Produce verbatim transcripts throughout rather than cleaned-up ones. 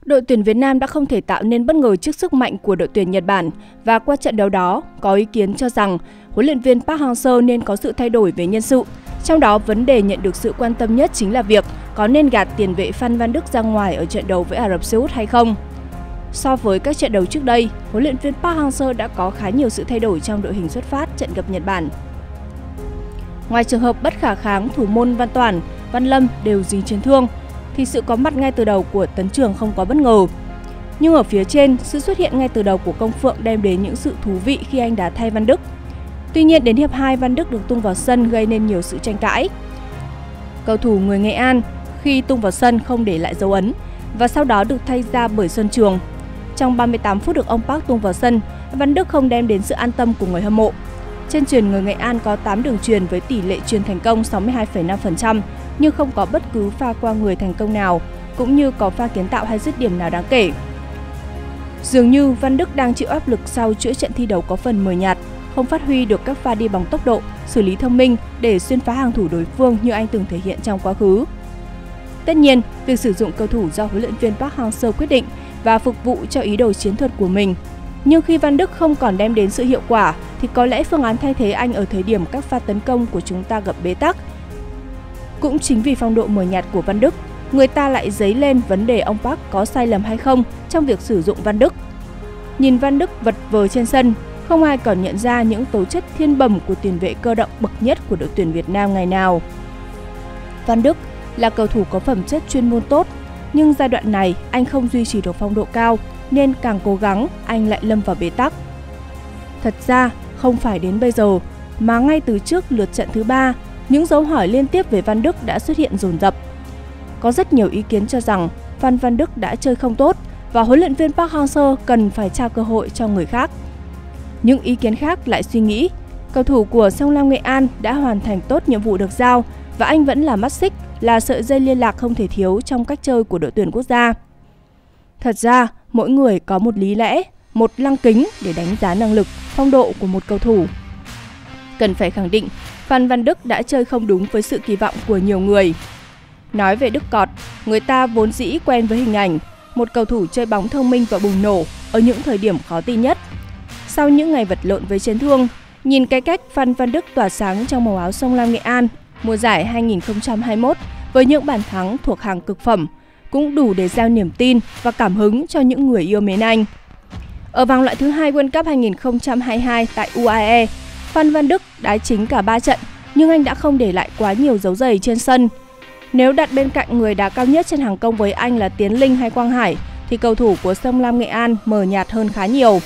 Đội tuyển Việt Nam đã không thể tạo nên bất ngờ trước sức mạnh của đội tuyển Nhật Bản và qua trận đấu đó, có ý kiến cho rằng huấn luyện viên Park Hang-seo nên có sự thay đổi về nhân sự. Trong đó, vấn đề nhận được sự quan tâm nhất chính là việc có nên gạt tiền vệ Phan Văn Đức ra ngoài ở trận đấu với Ả Rập Xê Út hay không. So với các trận đấu trước đây, huấn luyện viên Park Hang-seo đã có khá nhiều sự thay đổi trong đội hình xuất phát trận gặp Nhật Bản. Ngoài trường hợp bất khả kháng thủ môn Văn Toản, Văn Lâm đều dính chấn thương, thì sự có mặt ngay từ đầu của Tấn Trường không có bất ngờ. Nhưng ở phía trên, sự xuất hiện ngay từ đầu của Công Phượng đem đến những sự thú vị khi anh đá thay Văn Đức. Tuy nhiên, đến hiệp hai, Văn Đức được tung vào sân gây nên nhiều sự tranh cãi. Cầu thủ người Nghệ An khi tung vào sân không để lại dấu ấn và sau đó được thay ra bởi Xuân Trường. Trong ba mươi tám phút được ông Park tung vào sân, Văn Đức không đem đến sự an tâm của người hâm mộ. Trên chuyền, người Nghệ An có tám đường chuyền với tỷ lệ chuyền thành công sáu mươi hai phẩy năm phần trăm, nhưng không có bất cứ pha qua người thành công nào, cũng như có pha kiến tạo hay dứt điểm nào đáng kể. Dường như Văn Đức đang chịu áp lực sau chuỗi trận thi đấu có phần mờ nhạt, không phát huy được các pha đi bằng tốc độ, xử lý thông minh để xuyên phá hàng thủ đối phương như anh từng thể hiện trong quá khứ. Tất nhiên, việc sử dụng cầu thủ do huấn luyện viên Park Hang-seo quyết định và phục vụ cho ý đồ chiến thuật của mình. Nhưng khi Văn Đức không còn đem đến sự hiệu quả, thì có lẽ phương án thay thế anh ở thời điểm các pha tấn công của chúng ta gặp bế tắc. Cũng chính vì phong độ mờ nhạt của Văn Đức, người ta lại dấy lên vấn đề ông Park có sai lầm hay không trong việc sử dụng Văn Đức. Nhìn Văn Đức vật vờ trên sân, không ai còn nhận ra những tố chất thiên bẩm của tiền vệ cơ động bậc nhất của đội tuyển Việt Nam ngày nào. Văn Đức là cầu thủ có phẩm chất chuyên môn tốt, nhưng giai đoạn này anh không duy trì được phong độ cao, nên càng cố gắng anh lại lâm vào bế tắc. Thật ra, không phải đến bây giờ, mà ngay từ trước lượt trận thứ ba, những dấu hỏi liên tiếp về Văn Đức đã xuất hiện dồn dập. Có rất nhiều ý kiến cho rằng Phan Văn Đức đã chơi không tốt và huấn luyện viên Park Hang-seo cần phải trao cơ hội cho người khác. Những ý kiến khác lại suy nghĩ, cầu thủ của Sông Lam Nghệ An đã hoàn thành tốt nhiệm vụ được giao và anh vẫn là mắt xích, là sợi dây liên lạc không thể thiếu trong cách chơi của đội tuyển quốc gia. Thật ra, mỗi người có một lý lẽ, một lăng kính để đánh giá năng lực, phong độ của một cầu thủ. Cần phải khẳng định, Phan Văn Đức đã chơi không đúng với sự kỳ vọng của nhiều người. Nói về Đức Cọt, người ta vốn dĩ quen với hình ảnh một cầu thủ chơi bóng thông minh và bùng nổ ở những thời điểm khó tin nhất. Sau những ngày vật lộn với chấn thương, nhìn cái cách Phan Văn Đức tỏa sáng trong màu áo Sông Lam Nghệ An mùa giải hai nghìn không trăm hai mươi mốt với những bàn thắng thuộc hàng cực phẩm cũng đủ để gieo niềm tin và cảm hứng cho những người yêu mến anh. Ở vòng loại thứ hai World Cup hai nghìn không trăm hai mươi hai tại u a e, Phan Văn Đức đá chính cả ba trận, nhưng anh đã không để lại quá nhiều dấu giày trên sân. Nếu đặt bên cạnh người đá cao nhất trên hàng công với anh là Tiến Linh hay Quang Hải, thì cầu thủ của Sông Lam Nghệ An mờ nhạt hơn khá nhiều.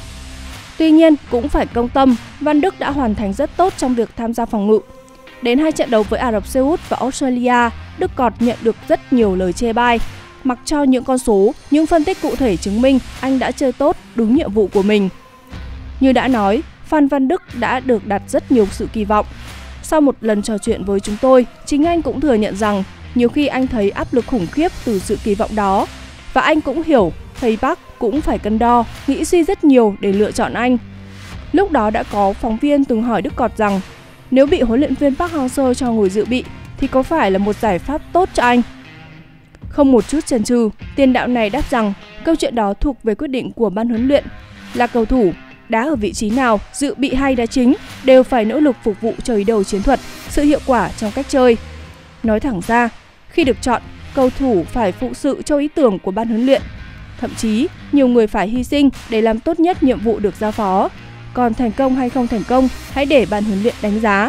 Tuy nhiên, cũng phải công tâm, Văn Đức đã hoàn thành rất tốt trong việc tham gia phòng ngự. Đến hai trận đấu với Ả Rập Xê Út và Australia, Đức Cọt nhận được rất nhiều lời chê bai. Mặc cho những con số, những phân tích cụ thể chứng minh anh đã chơi tốt, đúng nhiệm vụ của mình. Như đã nói, Phan Văn Đức đã được đặt rất nhiều sự kỳ vọng. Sau một lần trò chuyện với chúng tôi, chính anh cũng thừa nhận rằng nhiều khi anh thấy áp lực khủng khiếp từ sự kỳ vọng đó. Và anh cũng hiểu thầy Park cũng phải cân đo, nghĩ suy rất nhiều để lựa chọn anh. Lúc đó đã có phóng viên từng hỏi Đức Cọt rằng nếu bị huấn luyện viên Park Hang-seo cho ngồi dự bị thì có phải là một giải pháp tốt cho anh? Không một chút chần chừ, tiền đạo này đáp rằng câu chuyện đó thuộc về quyết định của ban huấn luyện, là cầu thủ đá ở vị trí nào, dự bị hay đá chính đều phải nỗ lực phục vụ cho ý đồ chiến thuật, sự hiệu quả trong cách chơi. Nói thẳng ra, khi được chọn, cầu thủ phải phụ sự cho ý tưởng của ban huấn luyện. Thậm chí, nhiều người phải hy sinh để làm tốt nhất nhiệm vụ được giao phó. Còn thành công hay không thành công, hãy để ban huấn luyện đánh giá.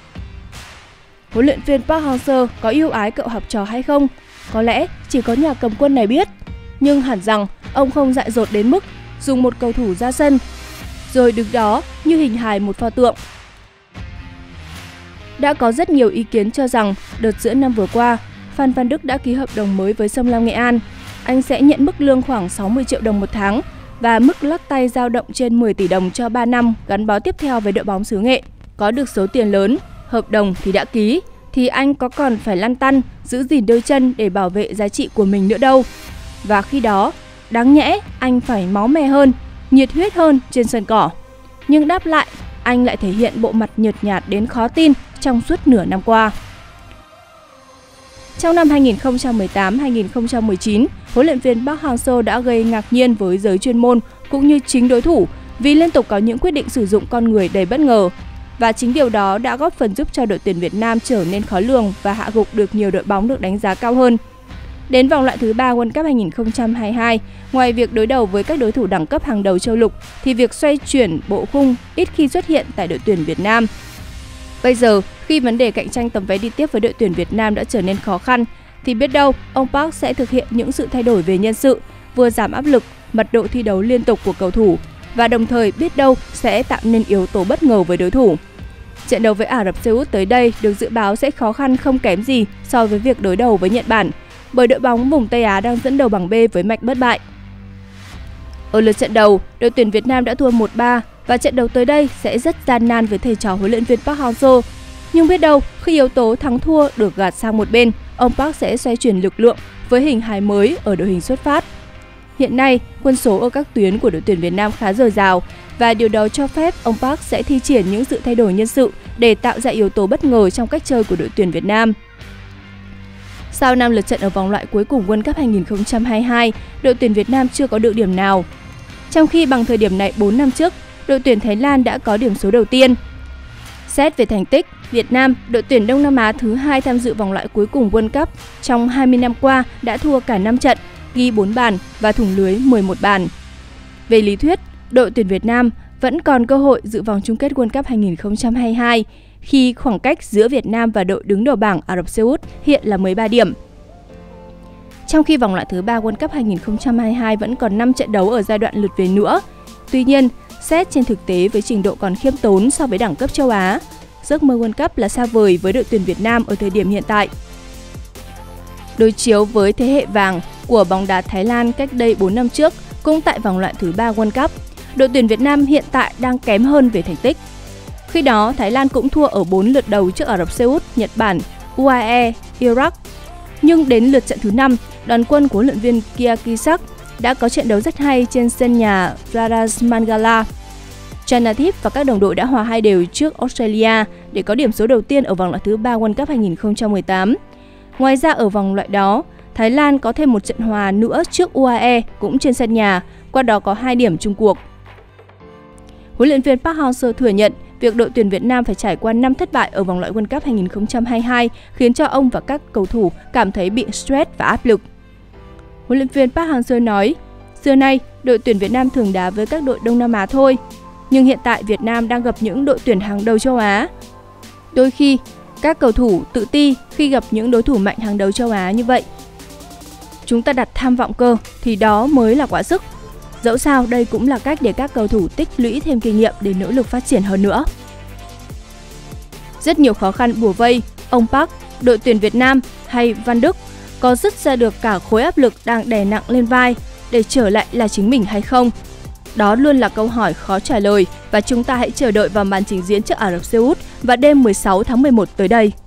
Huấn luyện viên Park Hang-seo có yêu ái cậu học trò hay không? Có lẽ chỉ có nhà cầm quân này biết. Nhưng hẳn rằng ông không dại dột đến mức dùng một cầu thủ ra sân rồi đứng đó như hình hài một pho tượng. Đã có rất nhiều ý kiến cho rằng đợt giữa năm vừa qua, Phan Văn Đức đã ký hợp đồng mới với Sông Lam Nghệ An. Anh sẽ nhận mức lương khoảng sáu mươi triệu đồng một tháng và mức lót tay dao động trên mười tỷ đồng cho ba năm gắn bó tiếp theo với đội bóng xứ Nghệ. Có được số tiền lớn, hợp đồng thì đã ký, thì anh có còn phải lăn tăn, giữ gìn đôi chân để bảo vệ giá trị của mình nữa đâu. Và khi đó, đáng nhẽ anh phải máu me hơn, nhiệt huyết hơn trên sân cỏ. Nhưng đáp lại, anh lại thể hiện bộ mặt nhợt nhạt đến khó tin trong suốt nửa năm qua. Trong năm hai nghìn không trăm mười tám hai nghìn không trăm mười chín, huấn luyện viên Park Hang-seo đã gây ngạc nhiên với giới chuyên môn cũng như chính đối thủ vì liên tục có những quyết định sử dụng con người đầy bất ngờ. Và chính điều đó đã góp phần giúp cho đội tuyển Việt Nam trở nên khó lường và hạ gục được nhiều đội bóng được đánh giá cao hơn. Đến vòng loại thứ ba World Cup hai nghìn không trăm hai mươi hai, ngoài việc đối đầu với các đối thủ đẳng cấp hàng đầu châu lục, thì việc xoay chuyển bộ khung ít khi xuất hiện tại đội tuyển Việt Nam. Bây giờ, khi vấn đề cạnh tranh tấm vé đi tiếp với đội tuyển Việt Nam đã trở nên khó khăn, thì biết đâu ông Park sẽ thực hiện những sự thay đổi về nhân sự, vừa giảm áp lực, mật độ thi đấu liên tục của cầu thủ, và đồng thời biết đâu sẽ tạo nên yếu tố bất ngờ với đối thủ. Trận đấu với Ả Rập Xê Út tới đây được dự báo sẽ khó khăn không kém gì so với việc đối đầu với Nhật Bản, bởi đội bóng vùng Tây Á đang dẫn đầu bảng B với mạch bất bại. Ở lượt trận đầu, đội tuyển Việt Nam đã thua một ba và trận đấu tới đây sẽ rất gian nan với thầy trò huấn luyện viên Park Hang-seo. Nhưng biết đâu, khi yếu tố thắng thua được gạt sang một bên, ông Park sẽ xoay chuyển lực lượng với hình hài mới ở đội hình xuất phát. Hiện nay, quân số ở các tuyến của đội tuyển Việt Nam khá dồi dào và điều đó cho phép ông Park sẽ thi triển những sự thay đổi nhân sự để tạo ra yếu tố bất ngờ trong cách chơi của đội tuyển Việt Nam. Sau năm lượt trận ở vòng loại cuối cùng World Cup hai nghìn không trăm hai mươi hai, đội tuyển Việt Nam chưa có được điểm nào. Trong khi bằng thời điểm này bốn năm trước, đội tuyển Thái Lan đã có điểm số đầu tiên. Xét về thành tích, Việt Nam, đội tuyển Đông Nam Á thứ hai tham dự vòng loại cuối cùng World Cup, trong hai mươi năm qua đã thua cả năm trận, ghi bốn bàn và thủng lưới mười một bàn. Về lý thuyết, đội tuyển Việt Nam vẫn còn cơ hội dự vòng chung kết World Cup hai nghìn không trăm hai mươi hai khi khoảng cách giữa Việt Nam và đội đứng đầu bảng Ả Rập Xê Út hiện là mười ba điểm. Trong khi vòng loại thứ ba World Cup hai nghìn không trăm hai mươi hai vẫn còn năm trận đấu ở giai đoạn lượt về nữa. Tuy nhiên, xét trên thực tế với trình độ còn khiêm tốn so với đẳng cấp châu Á, giấc mơ World Cup là xa vời với đội tuyển Việt Nam ở thời điểm hiện tại. Đối chiếu với thế hệ vàng của bóng đá Thái Lan cách đây bốn năm trước, cũng tại vòng loại thứ ba World Cup, đội tuyển Việt Nam hiện tại đang kém hơn về thành tích. Khi đó, Thái Lan cũng thua ở bốn lượt đầu trước Ả Rập Xê Út, Nhật Bản, u a e, Iraq. Nhưng đến lượt trận thứ năm, đoàn quân của huấn luyện viên Kia Kisak đã có trận đấu rất hay trên sân nhà Radaj Mangala. Chanathip và các đồng đội đã hòa hai đều trước Australia để có điểm số đầu tiên ở vòng loại thứ ba World Cup hai nghìn không trăm mười tám. Ngoài ra ở vòng loại đó, Thái Lan có thêm một trận hòa nữa trước u a e cũng trên sân nhà, qua đó có hai điểm chung cuộc. Huấn luyện viên Park Hang-seo thừa nhận việc đội tuyển Việt Nam phải trải qua năm thất bại ở vòng loại World Cup hai nghìn không trăm hai mươi hai khiến cho ông và các cầu thủ cảm thấy bị stress và áp lực. Huấn luyện viên Park Hang-seo nói, xưa nay đội tuyển Việt Nam thường đá với các đội Đông Nam Á thôi, nhưng hiện tại Việt Nam đang gặp những đội tuyển hàng đầu châu Á. Đôi khi, các cầu thủ tự ti khi gặp những đối thủ mạnh hàng đầu châu Á như vậy. Chúng ta đặt tham vọng cơ thì đó mới là quá sức. Dẫu sao, đây cũng là cách để các cầu thủ tích lũy thêm kinh nghiệm để nỗ lực phát triển hơn nữa. Rất nhiều khó khăn bủa vây, ông Park, đội tuyển Việt Nam hay Văn Đức có dứt ra được cả khối áp lực đang đè nặng lên vai để trở lại là chính mình hay không? Đó luôn là câu hỏi khó trả lời và chúng ta hãy chờ đợi vào màn trình diễn trước Ả Rập Xê Út vào đêm mười sáu tháng mười một tới đây.